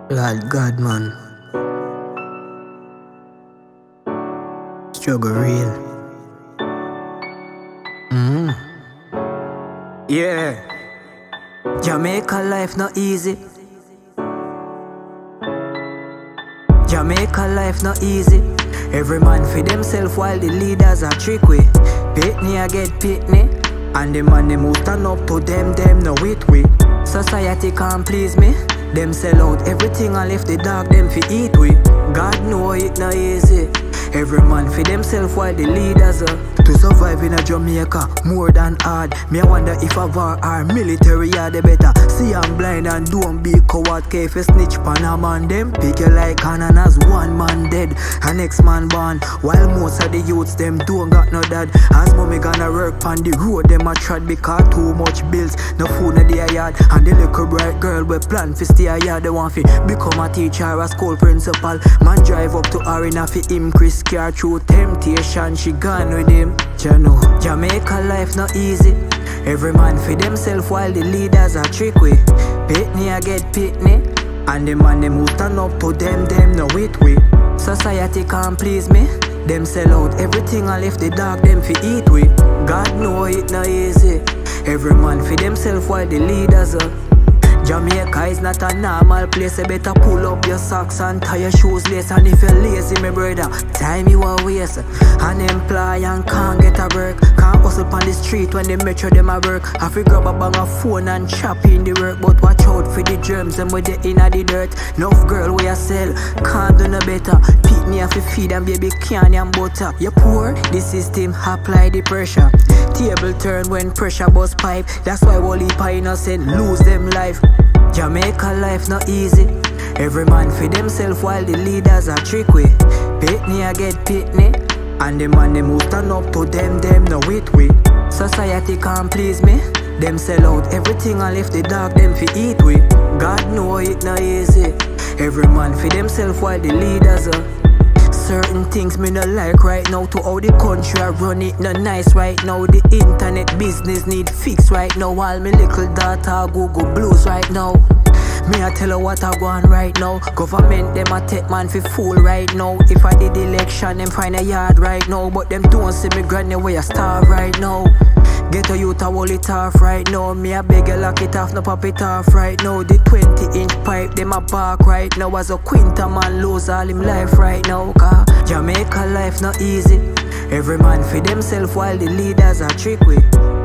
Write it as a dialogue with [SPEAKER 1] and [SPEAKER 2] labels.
[SPEAKER 1] Lord God, man. Struggle real. Yeah. Jamaica life not easy. Jamaica life not easy. Every man for themself while the leaders are trick way. Pitney I get pitney, and the man them who stand up to them no wait way. Society can't please me. Them sell out everything and left the dog them fi eat with. God know it not easy. Every man for themself while the leaders are. To survive in a Jamaica, more than hard. Me I wonder if a war or military are the better. See I'm blind and don't be coward. If you snitch pan a man them, pick you like ananas. One man dead, and next man born. While most of the youths them don't got no dad. As mommy gonna work on the road them a trod because too much bills. No food in their yard. And the little bright girl we plan fi stay a yard. They want fi become a teacher or a school principal. Man drive up to her in a fi increase car through temptation. She gone with him. You know, Jamaica life not easy. Every man for themself while the leaders are trick way. Pitney I get pitney, and the man them who stand up to them no wait way. Society can't please me. Them sell out everything and left the dog them fi eat with. God know it not easy. Every man for themself while the leaders are. Jamaica is not a normal place. You better pull up your socks and tie your shoes lace. And if you're lazy, my brother, time you a waste. Unemployed and can't get a work. Can't hustle on the street when they metro them a work. I fi grab a bang of phone and chop in the work. But watch out for the germs them with the inna the dirt. Enough girl where you sell, can't do no better. Pick me off feed and baby candy and butter. You poor, the system apply the pressure. Table turn when pressure bust pipe. That's why all heap of innocent lose them life. Jamaica life not easy. Every man for themself while the leaders are trick way. Pitney I get pitney, and the man them who stand up to them no wait way. Society can't please me. Them sell out everything and left the dog them fi eat with. God know it not easy. Every man for themself while the leaders are. Certain things me no like right now. To how the country I run it no nice right now. The internet business need fix right now. All me little data Google blues right now. Me I tell her what I want right now. Government them a take man fi fool right now. If I did election them find a yard right now. But them don't see me granny where I starve right now. Get a youth a hold it off right now. Me a beg you lock it off, no pop it off right now. The 20-inch pipe, them a bark right now. As a quinta man lose all him life right now. Cause Jamaica life not easy. Every man for themself while the leaders are trick way.